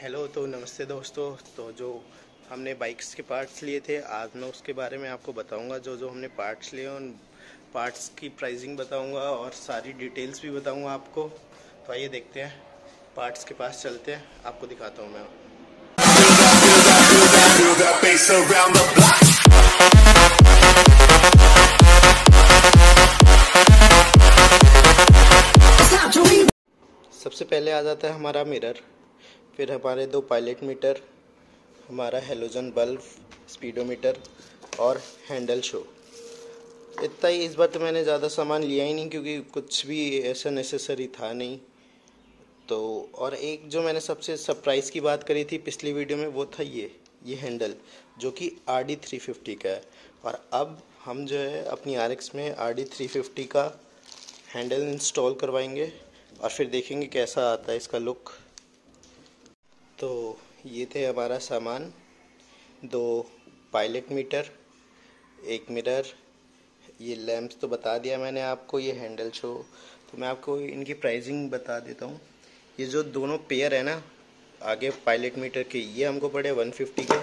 Hello, तो नमस्ते दोस्तों। तो जो हमने बाइक्स के पार्ट्स लिए थे, आज मैं उसके बारे में आपको बताऊंगा। जो जो हमने पार्ट्स लिए उन पार्ट्स की प्राइसिंग बताऊंगा और सारी डिटेल्स भी बताऊंगा आपको। तो आइए देखते हैं, पार्ट्स के पास चलते हैं, आपको दिखाता हूं मैं। सबसे पहले आ जाता है हमारा मिरर, फिर हमारे दो पायलट मीटर, हमारा हेलोजन बल्ब, स्पीडोमीटर और हैंडल शो। इतना ही। इस बार तो मैंने ज़्यादा सामान लिया ही नहीं क्योंकि कुछ भी ऐसा नेसेसरी था नहीं। तो और एक जो मैंने सबसे सरप्राइज़ की बात करी थी पिछली वीडियो में, वो था ये हैंडल, जो कि RD350 का है। और अब हम जो है अपनी RX में RD350 का हैंडल इंस्टॉल करवाएंगे और फिर देखेंगे कैसा आता है इसका लुक। तो ये थे हमारा सामान, दो पायलट मीटर, एक मिरर, ये लैंप्स तो बता दिया मैंने आपको, ये हैंडल शो। तो मैं आपको इनकी प्राइसिंग बता देता हूँ। ये जो दोनों पेयर है ना आगे पायलट मीटर के, ये हमको पड़े 150 के।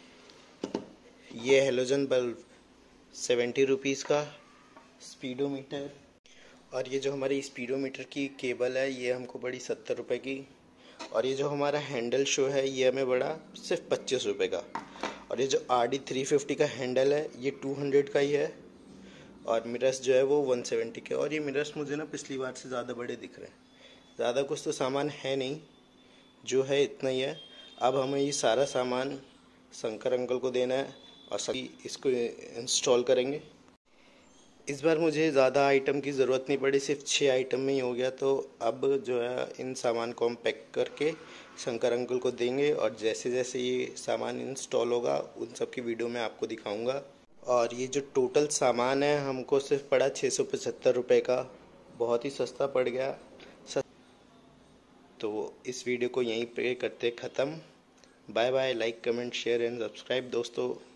ये हेलोजन बल्ब 70 रुपीज़ का स्पीडोमीटर, और ये जो हमारी स्पीडोमीटर की केबल है ये हमको पड़ी 70 रुपये की। और ये जो हमारा हैंडल शो है ये हमें पड़ा सिर्फ 25 रुपये का। और ये जो RD350 का हैंडल है ये 200 का ही है, और मिरर्स जो है वो 170 के। और ये मिरर्स मुझे ना पिछली बार से ज़्यादा बड़े दिख रहे हैं। ज़्यादा कुछ तो सामान है नहीं, जो है इतना ही है। अब हमें ये सारा सामान शंकर अंकल को देना है और सभी इसको इंस्टॉल करेंगे। इस बार मुझे ज़्यादा आइटम की ज़रूरत नहीं पड़ी, सिर्फ 6 आइटम में ही हो गया। तो अब जो है इन सामान को हम पैक करके शंकर अंकल को देंगे, और जैसे जैसे ये सामान इंस्टॉल होगा उन सब की वीडियो मैं आपको दिखाऊंगा। और ये जो टोटल सामान है हमको सिर्फ पड़ा 675 रुपये का, बहुत ही सस्ता पड़ गया। तो इस वीडियो को यहीं पे करते ख़त्म। Bye bye. Like, comment, share and subscribe दोस्तों।